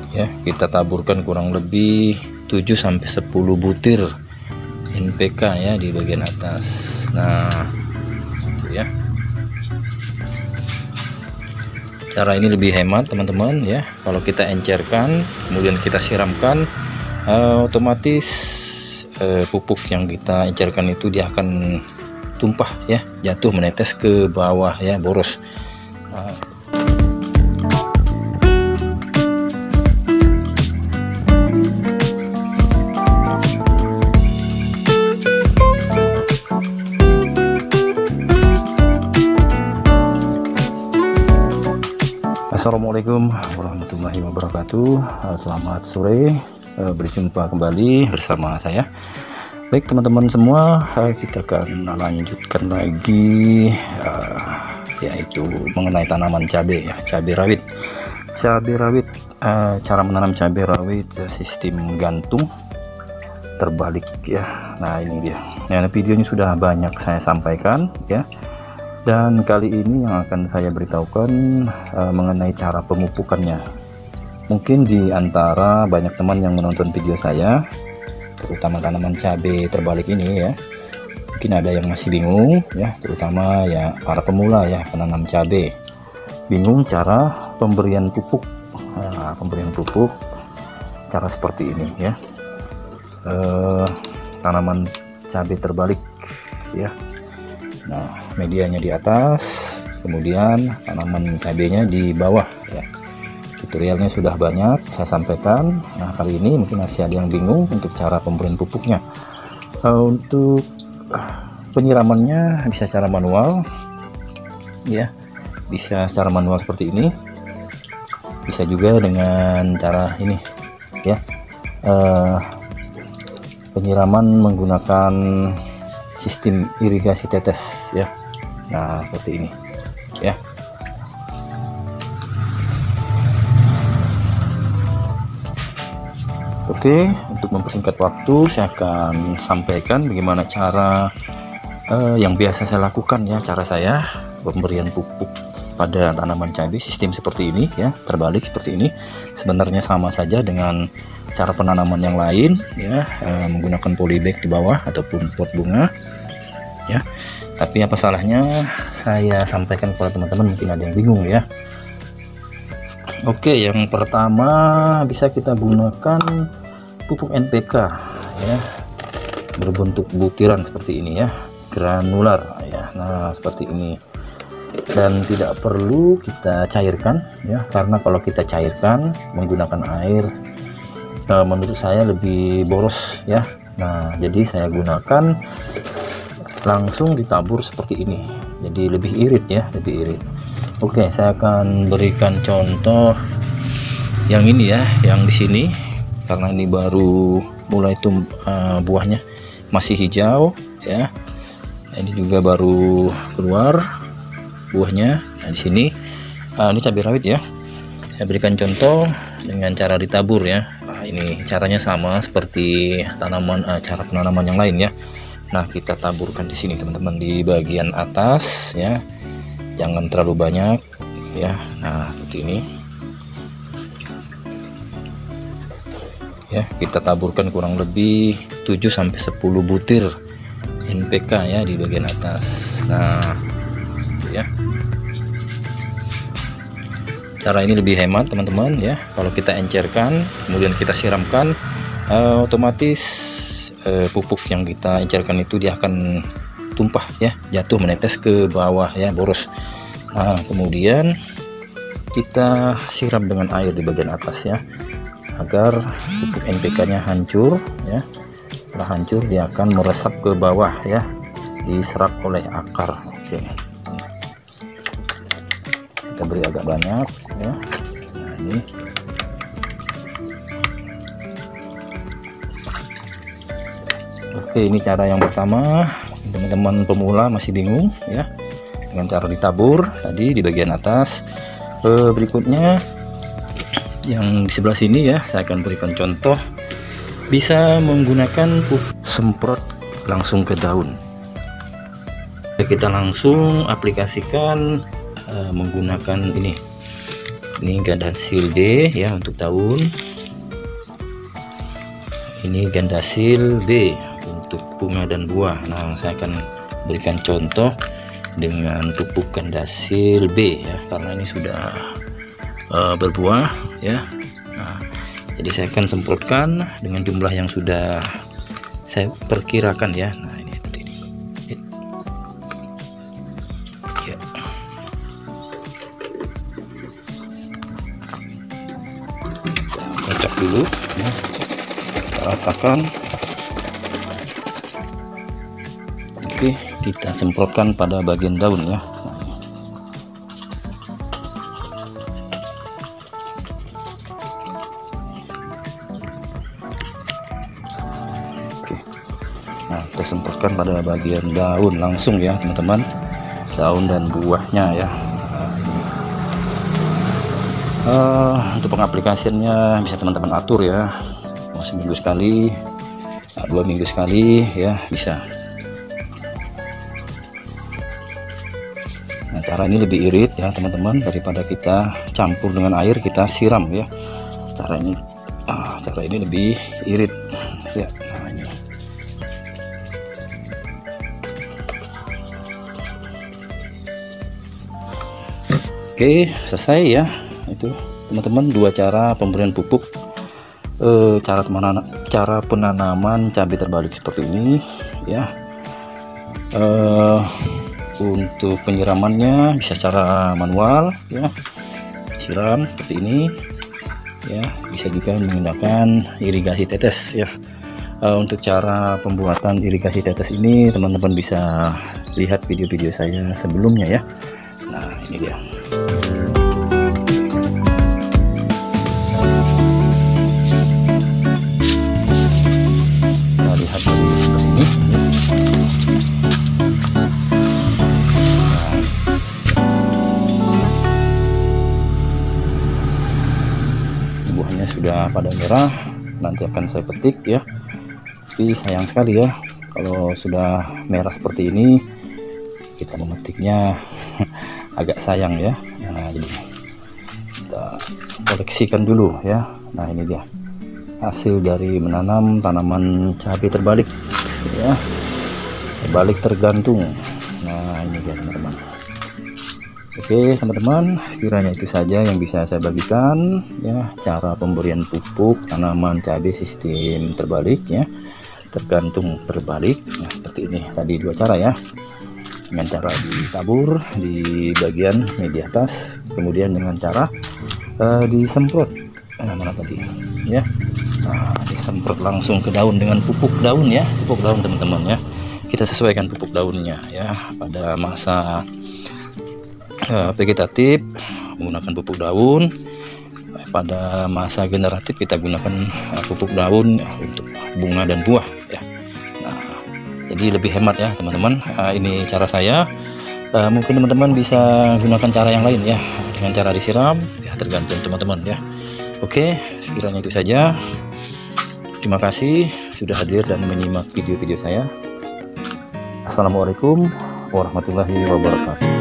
ya. Kita taburkan kurang lebih 7-10 butir NPK ya di bagian atas. Nah itu ya, cara ini lebih hemat teman-teman ya. Kalau kita encerkan kemudian kita siramkan, otomatis pupuk yang kita encerkan itu dia akan tumpah ya, jatuh menetes ke bawah ya, boros. Assalamualaikum warahmatullahi wabarakatuh. Selamat sore, berjumpa kembali bersama saya. Baik teman-teman semua, kita akan lanjutkan lagi yaitu mengenai tanaman cabai ya, cabai rawit. Cara menanam cabai rawit sistem gantung terbalik ya. Nah ini dia. Nah, videonya sudah banyak saya sampaikan ya. Dan kali ini yang akan saya beritahukan mengenai cara pemupukannya. Mungkin di antara banyak teman yang menonton video saya, terutama tanaman cabai terbalik ini ya, mungkin ada yang masih bingung ya, terutama ya para pemula ya, penanam cabai, bingung cara pemberian pupuk. Pemberian pupuk cara seperti ini ya. Tanaman cabai terbalik ya. Nah, medianya di atas, kemudian tanaman cabenya di bawah ya. Tutorialnya sudah banyak saya sampaikan. Nah, kali ini mungkin masih ada yang bingung untuk cara pemberian pupuknya. Untuk penyiramannya bisa secara manual ya, bisa secara manual seperti ini, bisa juga dengan cara ini ya, penyiraman menggunakan sistem irigasi tetes ya. Nah seperti ini ya. Oke, untuk mempersingkat waktu saya akan sampaikan bagaimana cara yang biasa saya lakukan ya, cara saya pemberian pupuk pada tanaman cabai sistem seperti ini ya, terbalik seperti ini. Sebenarnya sama saja dengan cara penanaman yang lain ya, menggunakan polybag di bawah ataupun pot bunga ya. Tapi apa salahnya saya sampaikan kepada teman-teman, mungkin ada yang bingung ya. Oke, yang pertama bisa kita gunakan pupuk NPK ya, berbentuk butiran seperti ini ya, granular ya. Nah seperti ini, dan tidak perlu kita cairkan ya, karena kalau kita cairkan menggunakan air menurut saya lebih boros ya. Nah jadi saya gunakan langsung ditabur seperti ini, jadi lebih irit ya, lebih irit. Oke, saya akan berikan contoh yang ini ya, yang di sini, karena ini baru mulai buahnya masih hijau ya. Ini juga baru keluar buahnya. Nah di sini ini cabai rawit ya, saya berikan contoh dengan cara ditabur ya. Ini caranya sama seperti tanaman cara penanaman yang lain ya. Nah kita taburkan di sini teman-teman, di bagian atas ya, jangan terlalu banyak ya. Nah seperti ini ya, kita taburkan kurang lebih 7-10 butir NPK ya di bagian atas. Nah itu ya, cara ini lebih hemat teman-teman ya. Kalau kita encerkan kemudian kita siramkan, otomatis pupuk yang kita encerkan itu dia akan tumpah ya, jatuh menetes ke bawah ya, boros. Nah kemudian kita siram dengan air di bagian atas ya, agar pupuk NPK nya hancur ya. Setelah hancur dia akan meresap ke bawah ya, diserap oleh akar. Oke, kita beri agak banyak ya. Nah ini oke, ini cara yang pertama. Teman-teman pemula masih bingung ya dengan cara ditabur tadi di bagian atas. Berikutnya yang di sebelah sini ya, saya akan berikan contoh bisa menggunakan pupuk semprot langsung ke daun. Kita langsung aplikasikan menggunakan ini Ini gandasil D ya untuk daun. Ini gandasil B untuk bunga dan buah. Nah, saya akan berikan contoh dengan pupuk gandasil B ya, karena ini sudah berbuah ya. Nah, jadi saya akan semprotkan dengan jumlah yang sudah saya perkirakan ya. Nah, ini seperti ini ya. Kita kocok dulu ya, kita ratakan. Oke, kita semprotkan pada bagian daun ya. Nah, kita semprotkan pada bagian daun langsung ya teman-teman, daun dan buahnya ya. Untuk pengaplikasiannya bisa teman-teman atur ya, mau seminggu sekali, 2 minggu sekali ya bisa. Nah, cara ini lebih irit ya teman-teman, daripada kita campur dengan air kita siram ya. Cara ini lebih irit ya. Nah, ini. Oke, selesai ya. Itu teman-teman 2 cara pemberian pupuk, cara penanaman cabai terbalik seperti ini ya. Untuk penyiramannya bisa cara manual ya, siram seperti ini ya, bisa juga menggunakan irigasi tetes ya. Untuk cara pembuatan irigasi tetes ini teman-teman bisa lihat video-video saya sebelumnya ya. Nah, ini dia. Kita lihat dari sebelah sini. Buahnya sudah pada merah, nanti akan saya petik ya. Tapi sayang sekali ya, kalau sudah merah seperti ini kita memetiknya agak sayang ya. Nah, jadi kita koleksikan dulu ya. Nah, ini dia hasil dari menanam tanaman cabai terbalik ya, terbalik tergantung. Nah, ini dia teman-teman. Oke teman-teman, kiranya itu saja yang bisa saya bagikan ya, cara pemberian pupuk tanaman cabai sistem terbalik ya, tergantung terbalik. Nah, seperti ini tadi 2 cara ya, dengan cara ditabur di bagian media atas, kemudian dengan cara disemprot mana tadi ya. Nah, disemprot langsung ke daun dengan pupuk daun ya, pupuk daun teman-teman ya. Kita sesuaikan pupuk daunnya ya, pada masa vegetatif menggunakan pupuk daun, pada masa generatif kita gunakan pupuk daun untuk bunga dan buah ya. Nah, jadi lebih hemat ya teman-teman. Ini cara saya, mungkin teman-teman bisa gunakan cara yang lain ya, dengan cara disiram ya, tergantung teman-teman ya. Oke, sekiranya itu saja. Terima kasih sudah hadir dan menyimak video-video saya. Assalamualaikum warahmatullahi wabarakatuh.